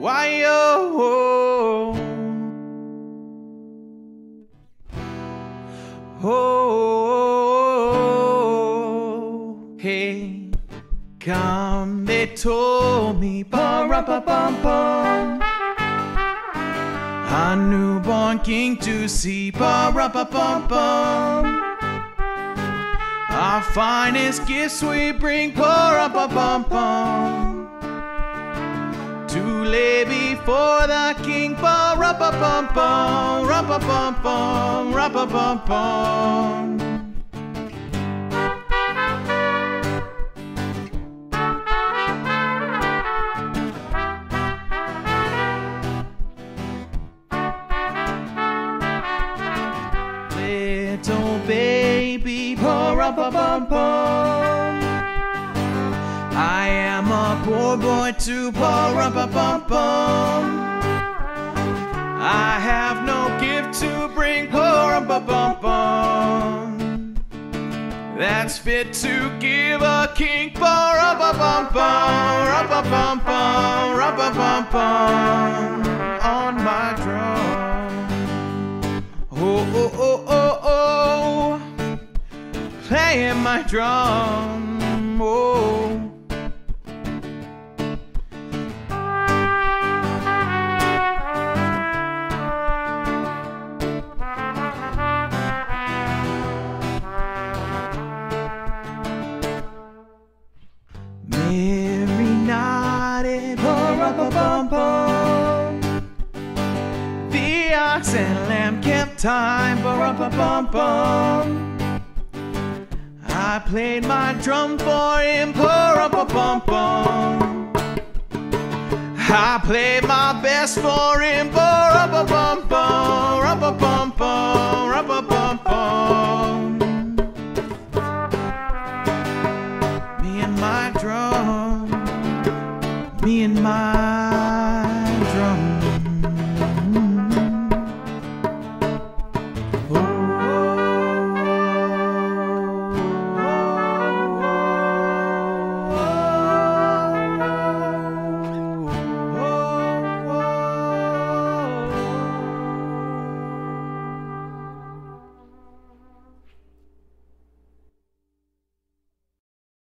Why-oh, oh, hey, come, they told me, pa-ra-pa-pum-pum, a newborn king to see, pa-ra-pa-pum-pum. Our finest gifts we bring, pa-ra-pa-pum-pum, to lay before the king, pa-ra-pa-pum-pum, ra-pa-pum-pum, ra-pa-pum-pum. Little baby, pa-ra-pa-pum-pum, I am a poor boy too, pa-ra-pa-pum-pum. I have no gift to bring, pa-ra-pa-pum-pum, that's fit to give a king, pa-ra-pa-pum-pum, ra-pa-pum-pum, ra-pa-pum-pum, on my drum. Oh, oh, oh, oh, oh, playing my drum, oh. Mary nodded, pa-ra-pa-pum-pum, the ox and lamb kept time, pa-ra-pa-pum-pum. I played my drum for him, pa-ra-pa-pum-pum. I played my best for him, pa-ra-pa-pum-pum, ra-pa-pum-pum, ra-pa-pum.